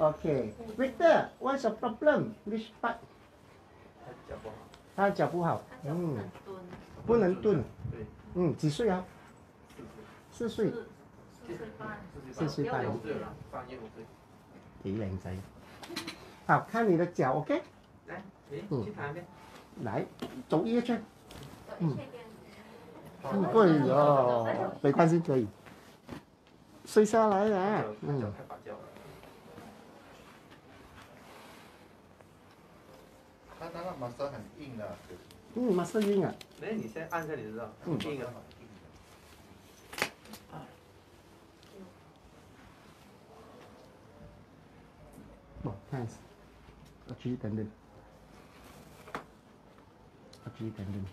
OK, Victor, what's your problem? Which part? 他脚不好。不能蹲。几岁啊？4岁。4岁半。几靚仔。好，看你的腳 ，OK？ 來，去旁邊。 來，走一圈。可以哦，没关系，可以。睡下来了。 他那个马色很硬的。 马色硬啊。 哎，你先按下你就知道，硬啊。 哦，看一下，注意等等，注意等等。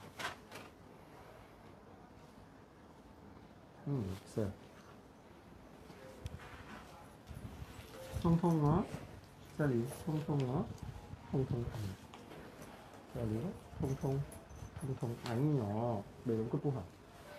是。痛痛哦，这里痛痛哦，痛痛痛，这里痛痛痛痛，哎呦，美容骨不好。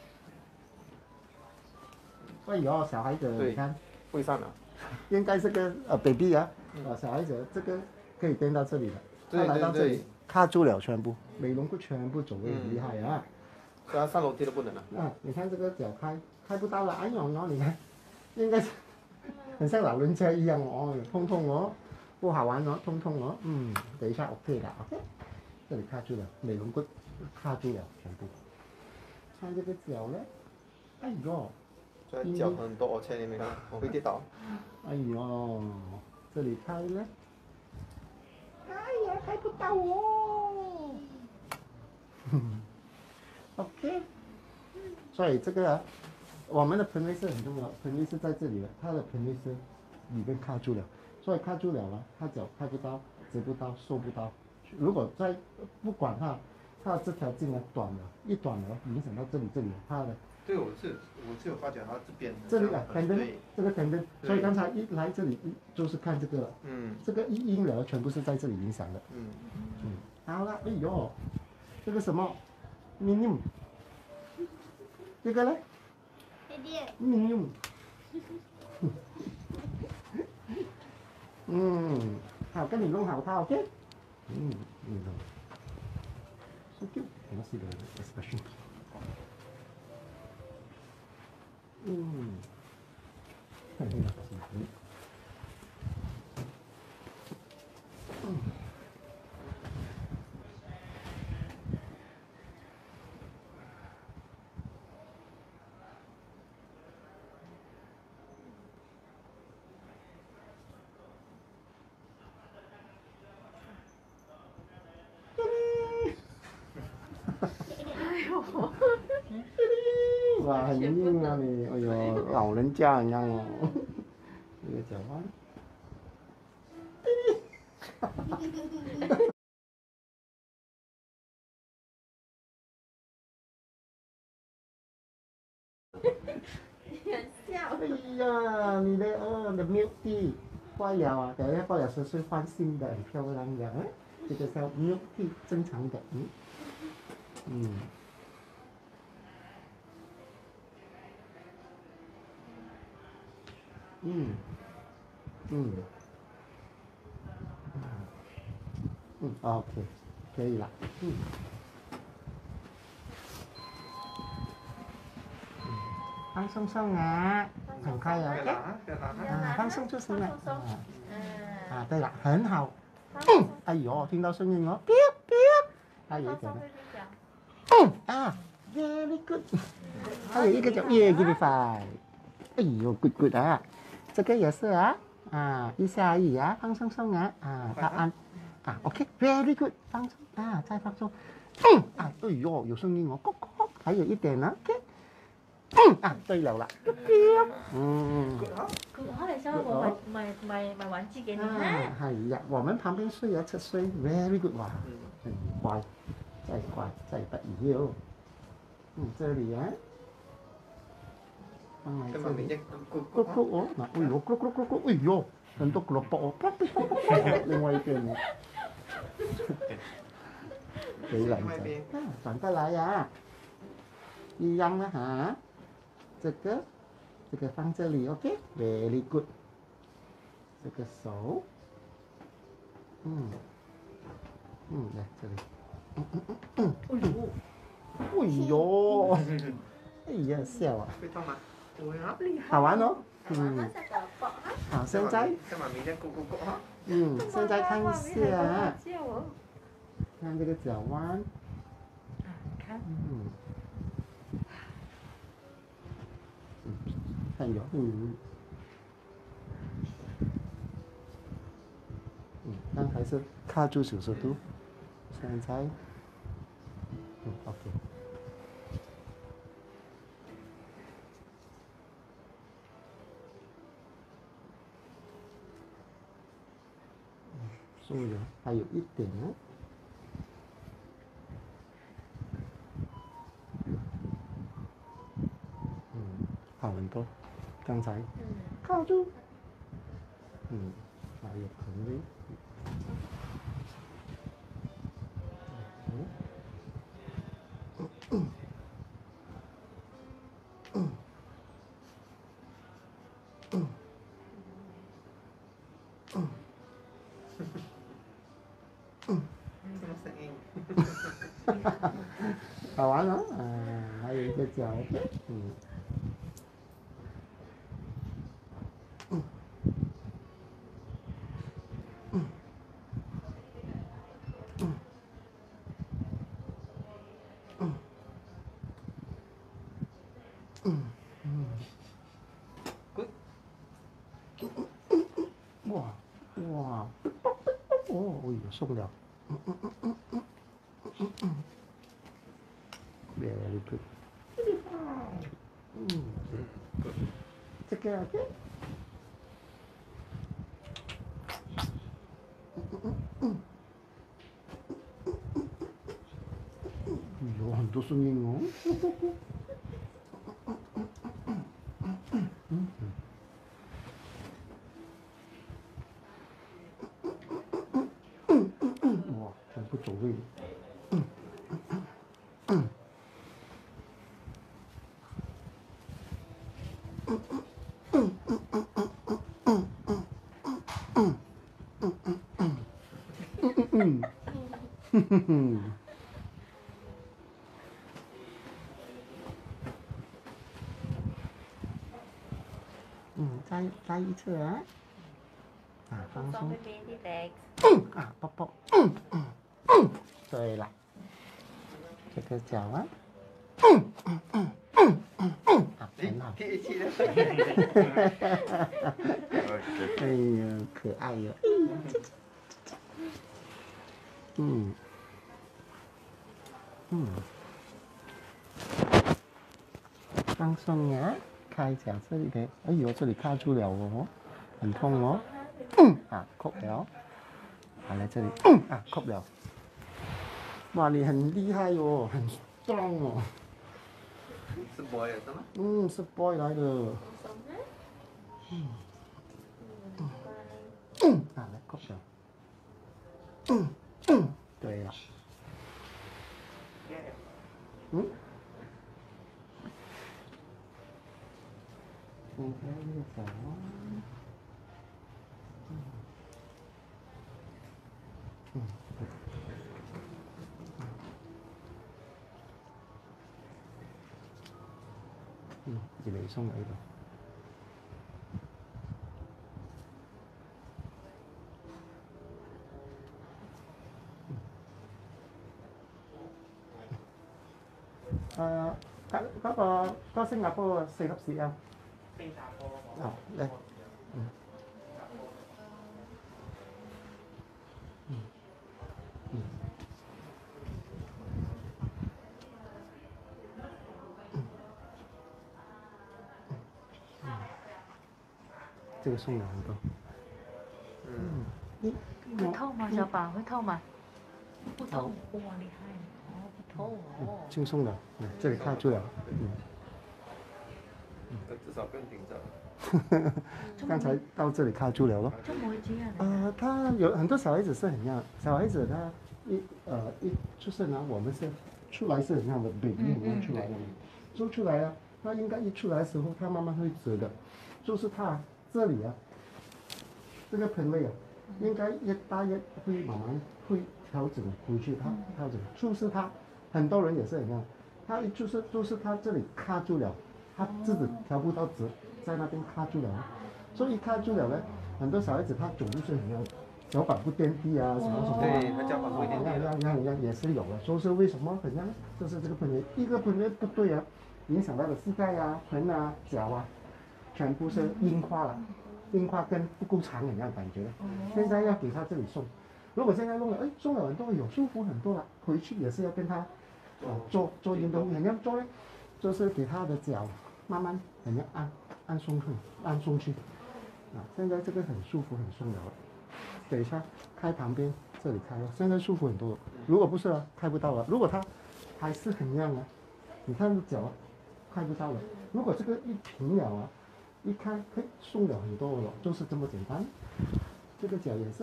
哎呦，小孩子，你看， 会上了。 应该是个baby 啊，小孩子这个可以颠到这里了，他来到这里卡住了全部，美容骨全部走位很厉害啊。 他上楼梯都不能了。 你看这个脚开不到了，哎呦，你看，应该是很像老人家一样哦，痛痛哦，不好玩哦，痛痛哦，等一下 OK 的 ，OK， 这里卡住了，美容骨卡住了全部。看这个脚呢，哎呦。 脚很多凹陷，你没看？我会跌倒。 哎呦，这里开了，哎呀，开不到哦。OK， 所以这个我们的盆位是很重要，盆位是在这里的，它的盆位是里面卡住了，所以卡住了啊，他脚开不到，直不到，收不到。如果在不管它这条筋啊短了，一短了影响到这里，它的。 对，我是有发觉它这边。 这里啊，tendon，这个tendon，所以刚才一来这里就是看这个了。这个一阴了，全部是在这里影响的。好了，哎呦，这个什么 ，minimum， 这个呢 ，minimum， 好，跟你弄好它 ，OK？ so cute， 我see the expression。哇，很硬啊你，哎呦，老人家一样哦。这个脚弯。哎呀，你的milk tea 坏了啊，等一下过了10岁换新的，很漂亮的，这个叫 milk tea 正常的，OK， 可以了，放松松啊，很快了 ，OK， 放松就行了，对了，很好，哎呦，听到声音哦，还有一点呢，very good， 还有一个叫give me 5， 哎呦 good good 啊，这个也是啊，一下而已啊，放松松啊，他按，OK very good， 放松再放松，哎呦有声音哦，还有一点呢 ，OK。对了啦， 好，等一下我买玩具给你哈。 哎呀，我们旁边睡啊，7岁 ，very good 哇，很乖，再得意哦。这里啊，这里，咕咕哦，哎呦，咕咕咕咕，哎呦，很多萝卜哦，另外一边呢，给两个，反过来呀，一样的哈。这个放这里 ，OK，very good。 这个手，来这里，哎呦，哎呀，笑啊， 会痛吗？ 好玩哦，好，现在， 像妈咪这样咕咕咕哈。 现在看一下，看这个脚弯， 看， 看有，刚才是卡住90度，现在，OK。松了，还有一点呢。好很多，刚才靠住，还有很微， 什么声音？ 好玩了，还有一个脚，哇，哦，哎呦，松了，very good，这个，OK。有很多声音哦。哇，全部走位。再一次啊，放松，抱抱，对了，这个脚啊，很好， 贴起来。 哎呀，可爱哟，放松呀，开脚这里的，哎呦，这里卡住了哦，很痛哦，扣了，来这里，扣了，哇，你很厉害哦，很 strong 哦， 是 boy 的吗？ 是 boy 来的，来扣了，对了，放开这个脚，越嚟鬆喺度。嗰個新加坡4粒 cm。嚟。这个松了很多。 会痛吗？小宝会痛吗？不痛，哇，厉害！哦，不痛哦。 轻松的，这里卡住了。 至少不用顶着。 刚才到这里卡住了咯。 这么会这样？ 他有很多小孩子是很样，小孩子他一出生啊，我们是出来是很样的 baby 很样出来的，做出来啊，他应该一出来的时候，他慢慢会折的，就是他这里啊， 这个盆位啊，应该越大越会慢慢会调整回去，它调整，就是它很多人也是一样，他就是他这里卡住了，他自己调不到直，在那边卡住了，所以一卡住了呢，很多小孩子他走路是很样，脚板不垫地啊，什么什么， 对，他脚板不一定样也是有的，说是为什么很像，就是这个盆位一个盆位不对啊，影响到的膝盖啊、盆啊、脚啊，全部是硬化了，硬化跟不够长一样感觉。现在要给他这里送，如果现在弄了，哎，送了很多，有舒服很多了，回去也是要跟他。做运动，怎样做呢？就是给他的脚慢慢怎样按松去，啊，现在这个很舒服很松了。等一下开旁边这里开了，现在舒服很多了。如果不是啊，开不到了。如果他还是很样啊，你看脚开不到了。如果这个一平了啊，一开可以松了很多了，就是这么简单。这个脚也是，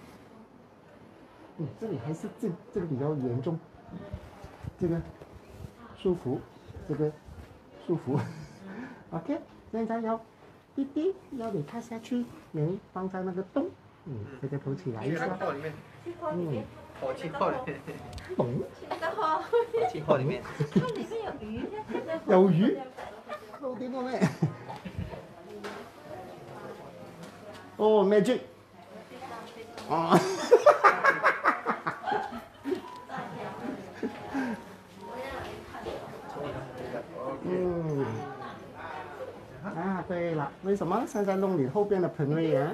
这里还是这个比较严重。这个舒服，这个舒服，OK， 现在要弟弟要给他下去，能放在那个洞，这个头起来一下， 气泡里面，气泡里面， 懂？ 气泡里面， 它里面有鱼， 有鱼，漏电了没？哦 ，magic， 啊。啊，对了，为什么现在弄你后边的盆位啊？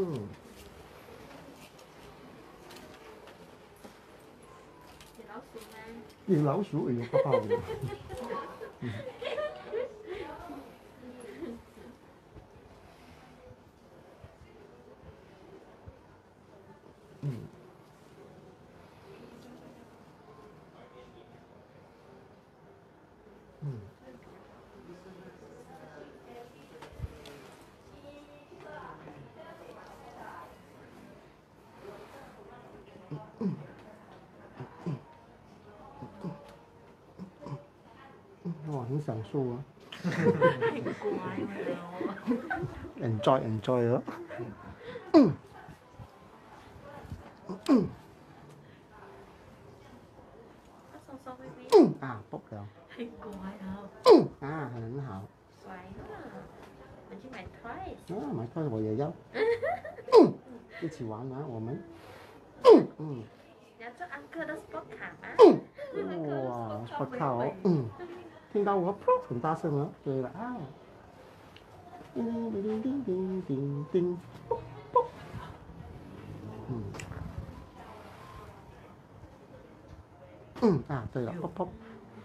有老鼠，哎呦，不好了。哇，很享受啊！enjoy 啊！啊，不了。啊，很好。买菜我也要。一起玩啊，我们。哇，sport 卡哦，听到我很大声哦，对了啊，叮叮叮叮叮叮，啊，对了，啵啵，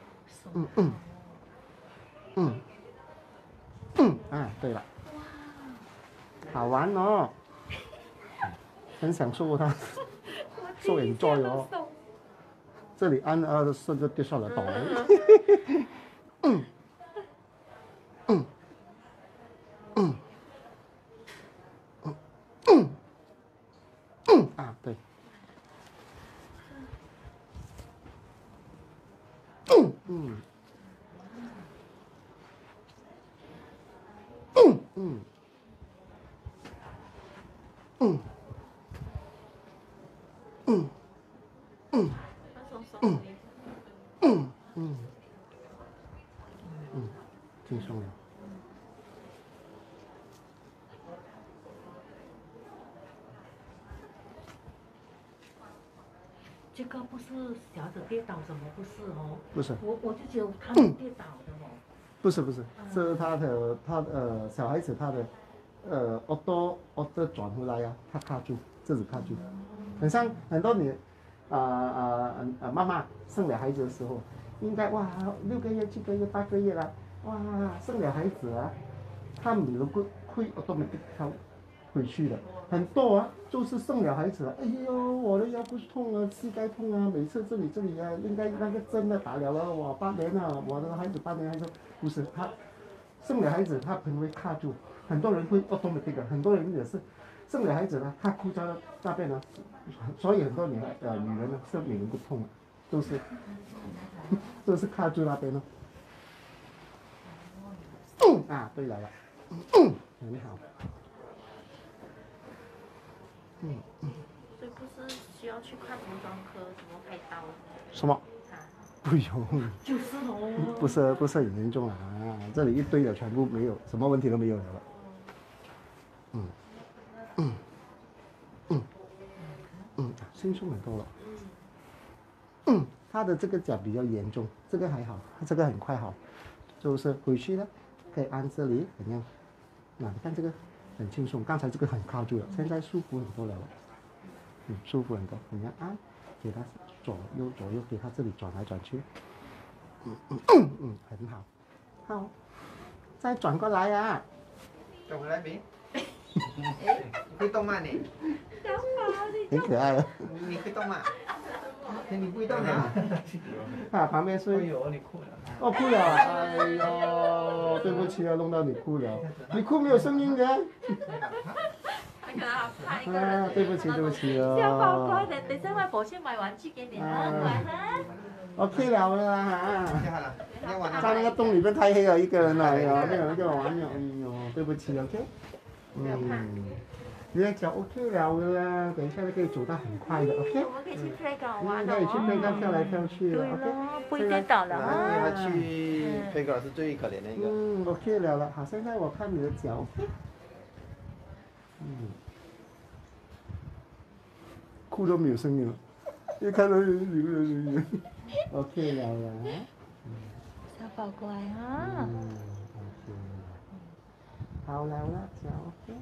啊，对了，好玩哦，很享受它，so enjoy哦。这里按甚至掉下了倒。啊，对。轻松了。 这个不是小孩子跌倒什么，不是哦。 不是。 我就觉得他们跌倒的哦。 不是，是他的小孩子他的auto 转回来呀，他卡住，自己卡住，很像很多你妈妈生了孩子的时候，应该哇6个月、7个月、8个月了，哇生了孩子啊，他们能够会 automatic 跳回去的，很多啊，就是生了孩子了，哎呦我的腰部痛啊，膝盖痛啊，每次这里啊，应该那个针呢打了我8年了，我的孩子8年还说不是他生了孩子他盆会卡住，很多人会 automatic 的，很多人也是生了孩子呢，他哭在那边呢，所以很多女人呢生理能够痛，都是卡住那边了。啊，对了，很好。 所以不是需要去看服装科，什么开刀？ 什么？不用。 就是哦。 不是很严重啊，这里一堆的全部没有，什么问题都没有了。轻松很多了。他的这个脚比较严重，这个还好，他这个很快好，就是回去了，可以按这里怎样？你看这个很轻松，刚才这个很靠住了，现在舒服很多了。舒服很多，怎样按？给他左右，给他这里转来转去。很好。好，再转过来啊！ 转回来没？会动吗你？ 很可爱哦。 你会动吗？你不会动的。 旁边睡。 哎呦，你哭了。 哦，哭了。哎呦，对不起啊，弄到你哭了。你哭没有声音的。对不起哦。 小宝乖的，等下外婆去买玩具给你啊，乖哈。 OK 了啦在那个洞里面太黑了，一个人了，没有一个玩了，哎呦，对不起 ，OK。你的脚 OK 了啦，等一下就可以走到很快的 ，OK。 我们可以去 playground 玩可以去 playground 跳来跳去了 ，OK。不会跌倒了啊。 他去 playground 是最可怜的一个。 OK 了。好，现在我看你的脚。哭都没有声音了，一看到有 OK 了啦。 小宝乖啊。 好了啦，脚 OK。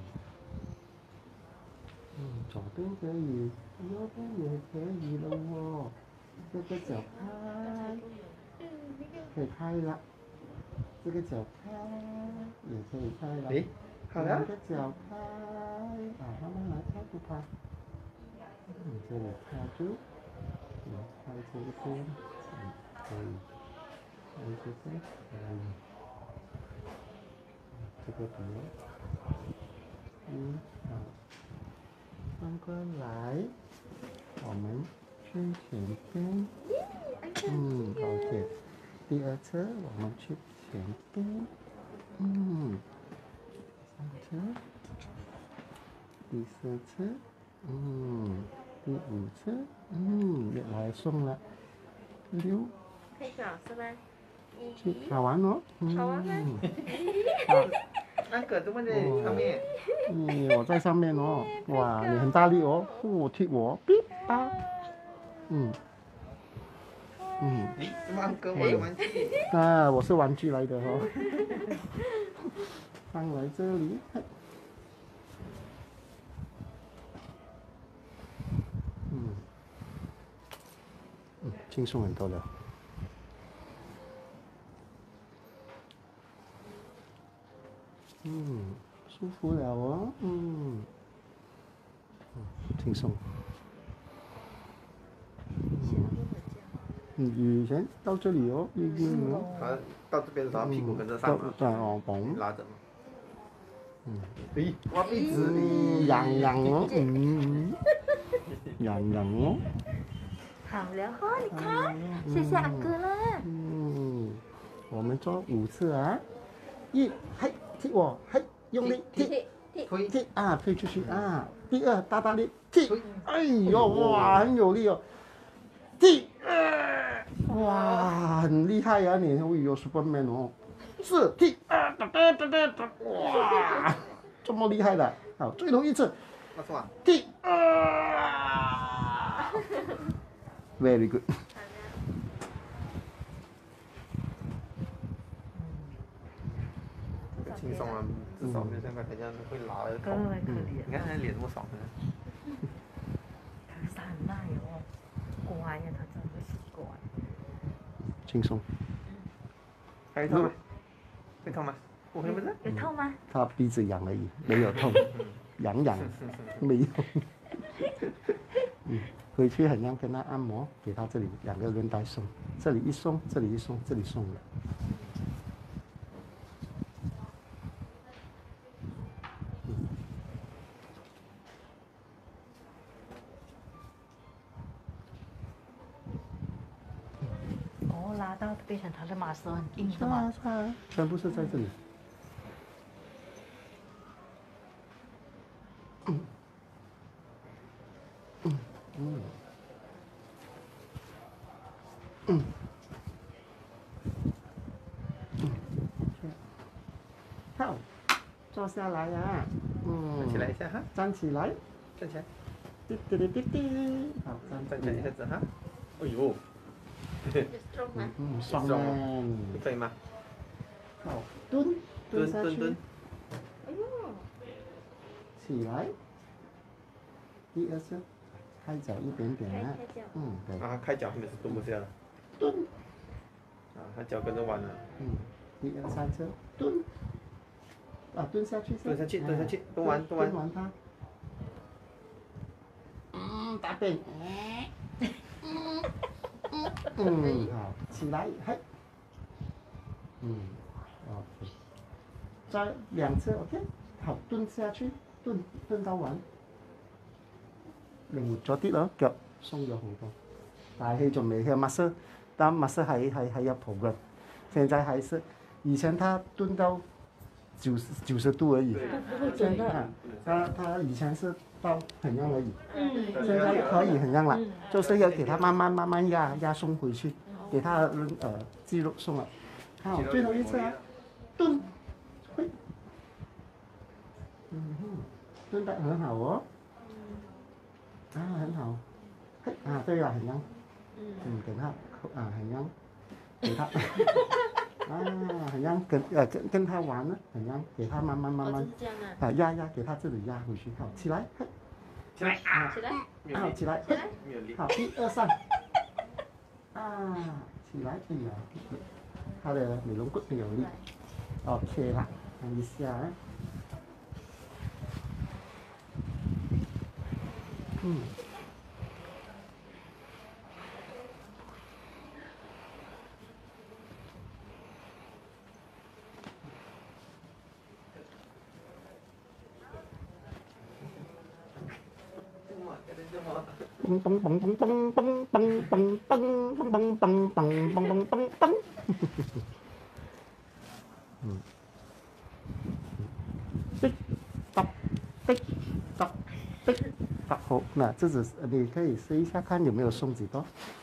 左边可以，右边也可以了哦。这个脚开，可以开了。这个脚开，也可以开了。 好了。 这个脚开，慢慢来，开不怕。这里卡住，开这边，可以，开这边，可以，这个不用，好，翻过来，我们去前边，OK，第二侧我们去前边，第三侧，第四侧，第五次，越来松了，6， 可以找是吗？ 好玩哦， 好玩吗？ 那个怎么在上面？ 我在上面哦，哇，你很大力哦，踢我，哔吧， 你怎么跟我的玩具？ 我是玩具来的哦，放来这里。轻松很多了。舒服了哦。轻松。以前到这里哦， 好，到这边的时候屁股跟着上嘛，拉着嘛。挖鼻子里， 痒哦，痒哦。 好了哈，你看，谢谢阿哥了。 我们做5次啊，嘿，踢我，嘿，用力踢，推出去啊。第2，大大力踢，哎呦，哇，很有力哦，踢，哇，很厉害啊你，哎呦 ，Superman 哦，4踢，哇，这么厉害的，好，最后一次，踢，Very good。 轻松啊，至少没有像刚才这样会拉的痛。你看他脸这么爽的。 他是很耐哦，乖呀，他真的是乖。 轻松。 还有痛吗？会痛吗？不会不是？ 有痛吗？ 他鼻子痒而已，没有痛，痒，没有。回去很像跟他按摩，给他这里2个韧带松，这里一松，这里一松，这里松了。 拉到变成他的马舌很硬是吗？ 全部是在这里。 嗯。好，坐下来呀。 起来一下哈。 站起来。 站起来。 滴滴滴滴滴。好， 站起来一下子哈。哎呦。 爽啊！ 可以吗？ 好，蹲下去。 哎呦。 起来。第二次，开脚一点点啊。对。 啊，开脚后面是蹲不下了。 蹲。 啊，他脚跟着弯了。 第二三次，蹲。啊，蹲下去。 蹲下去，蹲完。 蹲完它。大便。好，起来，嘿。OK。再2次 ，OK。好，蹲下去，蹲到完。靈活咗啲咯，腳鬆咗好多，但係仲未嘅 muscle， 但 muscle 還有 progress。現在還是，以前他蹲到90度而已，現在他以前是到很樣而已，現在可以很樣了，就是要給他慢慢壓鬆回去，給他肌肉鬆了。好，最後一次啊，蹲，會，蹲得很好哦。很好。对了，很样。给他很样，给他很样，跟他玩呢，很样，给他慢慢压，给他这里压回去。好，起来， 起来， 好，起来，好，1、2、3，起来，哎呀，他的美容骨没有力。OK 啦，看一下。好，那这只你可以试一下看有没有松几多。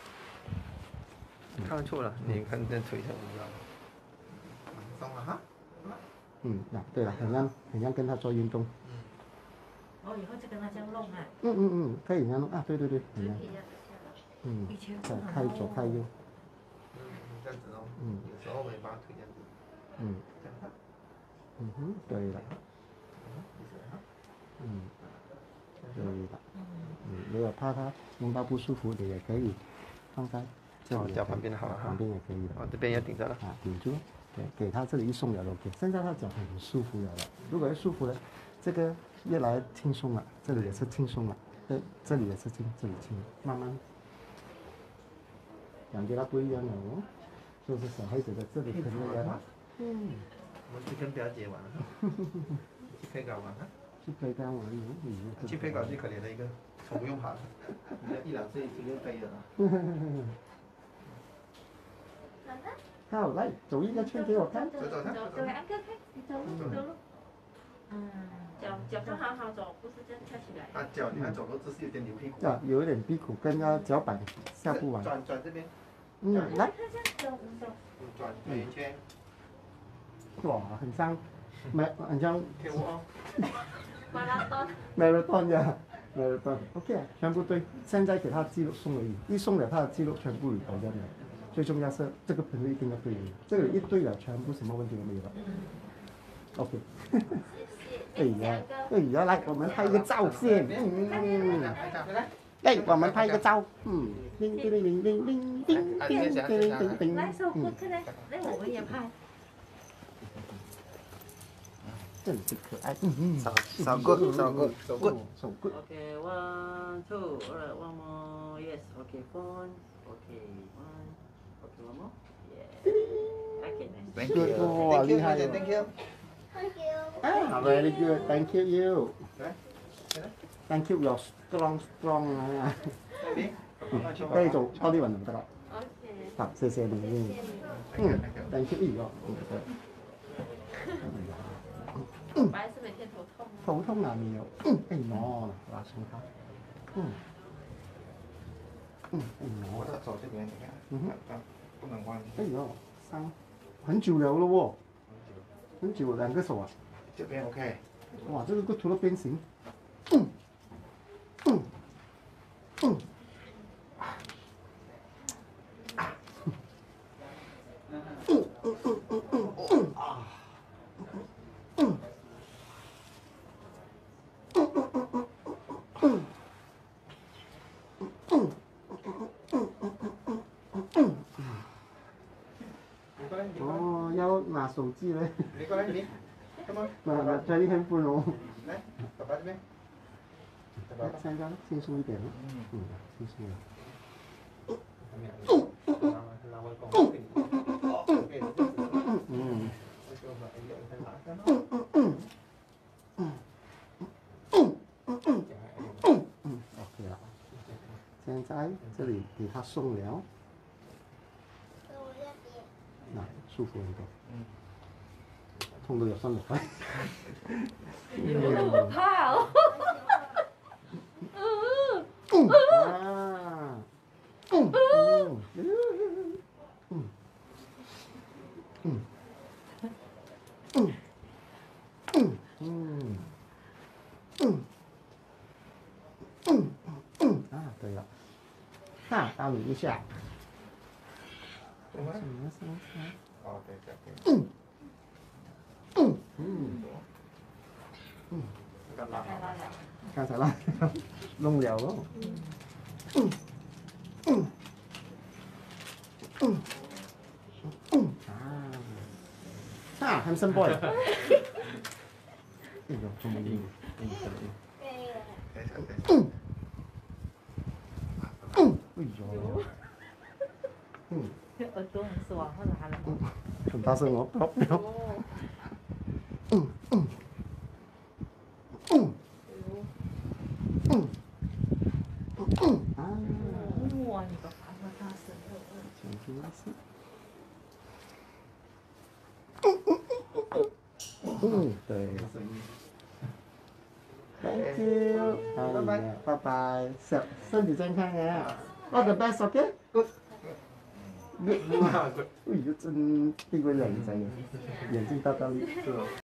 看错了，你看这腿上不知道。 松了哈。 对了，很像跟他做运动。 以后就跟他这样弄啊。 可以这样弄啊，对，很像。开左开右。 这样子哦。有时候会把腿这样子。 对了。对的。如果怕他弄到不舒服，你也可以放在脚旁边好了， 旁边也可以的。 这边要顶着了。 顶住，对，给他这里一松了 OK。现在他脚很舒服了，如果舒服了，这个越来轻松了，这里也是轻松了，这里也是轻，这里轻，慢慢。感觉到不一样了哦，就是小孩子的这里可能也好。 我去跟表姐玩了，去飞港玩了。 去飞港玩， 去飞港最可怜的一个，从不用爬了，人家1、2岁直接飞了。 好，来走一个圈给我看。 走， 给安哥看，你走路。脚就好好走，不是这样跳起来。 脚你看走路姿势有点扭屁股。 有一点屁股跟脚板下不完。 转这边。 来。 转一圈。 哇，很像跳舞哦。 marathon 呀 ，marathon。OK 全部对。现在给他肌肉松而已，一松了他的肌肉全部保证了。最重要是这个频率一定要对，这个一对了，全部什么问题都没有了。OK。哎呀，来，我们拍一个照先。来，我们拍一个照。叮叮叮叮叮叮叮叮。 来，手过来，来，我们也拍。 真是可爱。 手 good。 Okay, 1, 2, alright, one more. Yes, okay, phone. Okay, one. Okay, one more. Yeah. Okay, nice. Thank you. 哇，厉害 ，Thank you。Very good. Thank you. Thank you. You're strong 啊。可以做多啲運動得啦。好，謝謝你。Thank you。 白是每天头痛。 头痛啊，没有。哎喏，拉松它。 我的手这边，你看，不能弯。 哎呦，伤很久了咯喎，很久2个手啊。 这边 OK。 哇，这个涂到变形。哦，要拿手机嘞。 你过来，你，come on。 拿这handphone不容。 来，爸爸这边。 现在轻松一点了。轻松了。OK 了。现在这里给它松了。那舒服很多。痛都有算了。 有那么怕哦？ 对了，打你一下。 哦，对。 刚才啦，弄了咯。handsome boy。哎呦，这么硬。哎呦。 耳朵很爽，或者还能。 很大声哦，不要。 哇，你爸爸那大声了。 对。Thank you。拜拜。身体健康啊。All the best, OK? Good。哎呦，真呢個人仔，眼睛大大力。